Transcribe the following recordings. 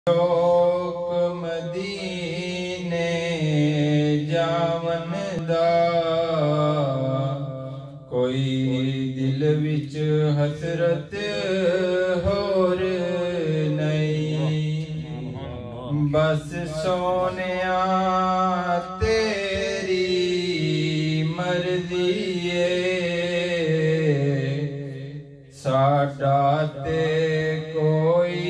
شوق مدینے جاون دا کوئی دل وچ حسرت ہور نہیں، بس سونیا تیری مرضی ہے، ساڈا تے کوئی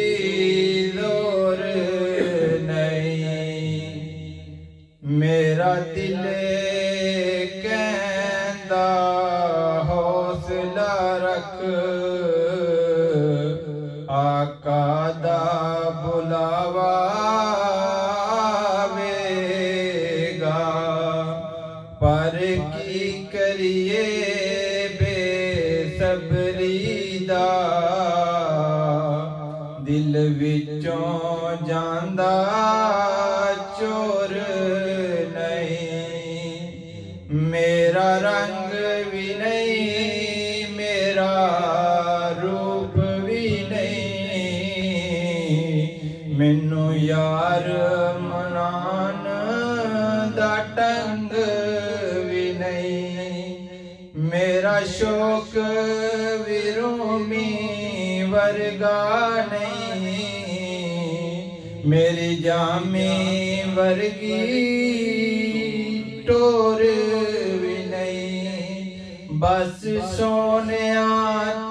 میرا دل کہندا حوصلہ رکھ، آقا دا بلاوا آوے گا، پر کی کریے بے صبری دا، دل وچوں جاندا چور نہیں، میرا رنگ بھی نہیں، میرا روپ بھی نہیں، مینو یار منان دا ٹنگ بھی نہیں، میرا شوق بھی رومی ورگا نہیں، میری جامی ورگی ٹور بھی نہیں، بس سونیا